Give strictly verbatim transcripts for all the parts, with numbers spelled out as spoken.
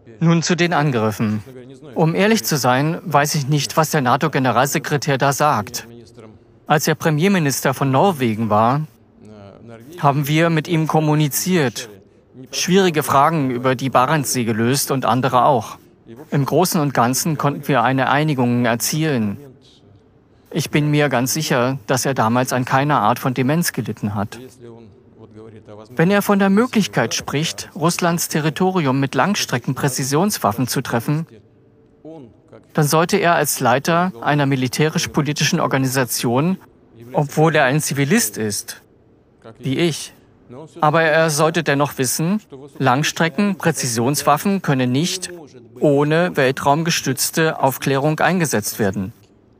Nun zu den Angriffen. Um ehrlich zu sein, weiß ich nicht, was der NATO-Generalsekretär da sagt. Als er Premierminister von Norwegen war, haben wir mit ihm kommuniziert, schwierige Fragen über die Barentssee gelöst und andere auch. Im Großen und Ganzen konnten wir eine Einigung erzielen. Ich bin mir ganz sicher, dass er damals an keiner Art von Demenz gelitten hat. Wenn er von der Möglichkeit spricht, Russlands Territorium mit Langstrecken-Präzisionswaffen zu treffen, dann sollte er als Leiter einer militärisch-politischen Organisation, obwohl er ein Zivilist ist, wie ich, aber er sollte dennoch wissen, Langstrecken-Präzisionswaffen können nicht ohne weltraumgestützte Aufklärung eingesetzt werden.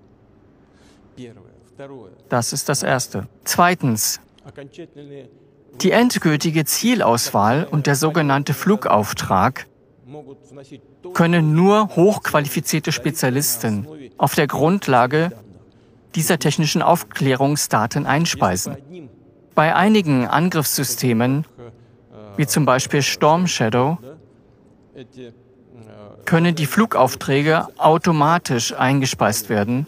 Das ist das Erste. Zweitens, die endgültige Zielauswahl und der sogenannte Flugauftrag können nur hochqualifizierte Spezialisten auf der Grundlage dieser technischen Aufklärungsdaten einspeisen. Bei einigen Angriffssystemen, wie zum Beispiel Storm Shadow, können die Flugaufträge automatisch eingespeist werden,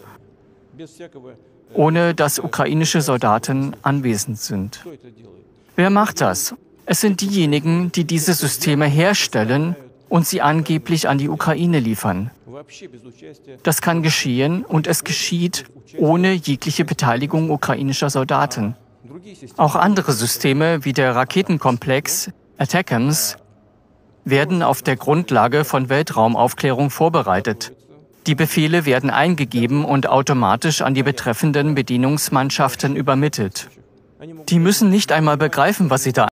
ohne dass ukrainische Soldaten anwesend sind. Wer macht das? Es sind diejenigen, die diese Systeme herstellen und sie angeblich an die Ukraine liefern. Das kann geschehen und es geschieht ohne jegliche Beteiligung ukrainischer Soldaten. Auch andere Systeme wie der Raketenkomplex ATACMS werden auf der Grundlage von Weltraumaufklärung vorbereitet. Die Befehle werden eingegeben und automatisch an die betreffenden Bedienungsmannschaften übermittelt. Die müssen nicht einmal begreifen, was sie da